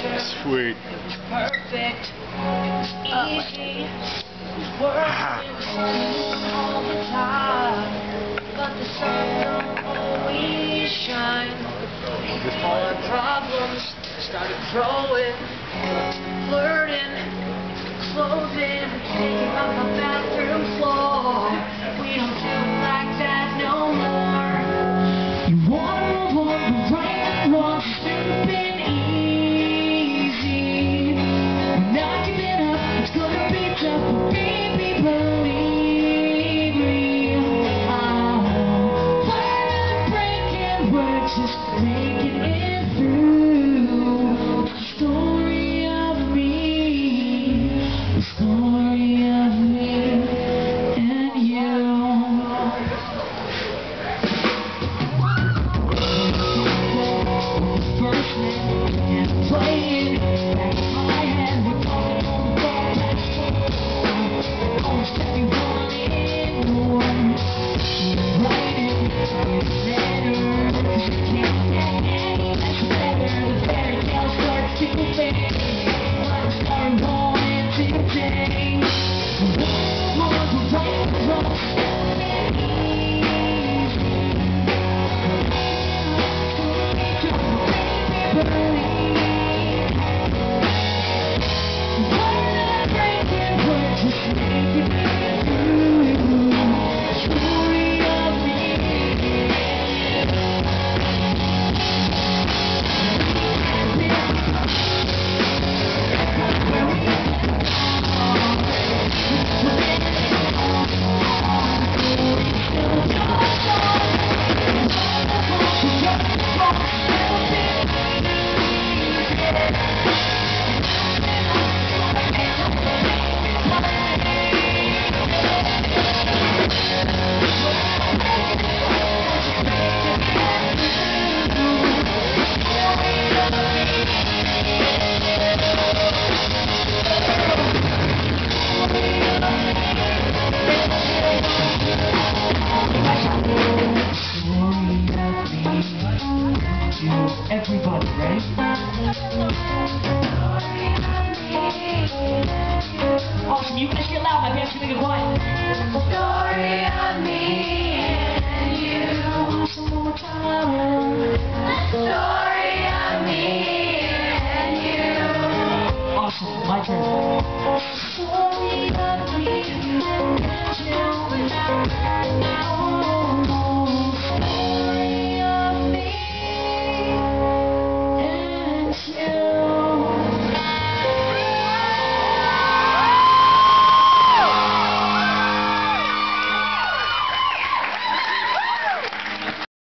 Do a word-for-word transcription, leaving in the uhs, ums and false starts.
Sweet. Perfect. It's easy. Working all the time, but the sun don't always shine. All our problems started growing, flirting, clothing, taking up my bathroom floor. We don't do like that no more. You wanna move on, but right and wrong should've been easy. We're not giving up, it's gonna be tough, but baby, believe me. Oh, we're not breaking, we're just making it through. The story of me, the story of me and you. First man and playing back in my head, we're talking on the phone, that's cool. Almost everyone in the world writing this letter, 'cause you can't get any much better. The fairy tale starts to fade, let's start going today. The world was right and wrong, should've been easy. Everybody, ready? Awesome, you guys get loud, my band's gonna get quiet. Story of me and you. One more time.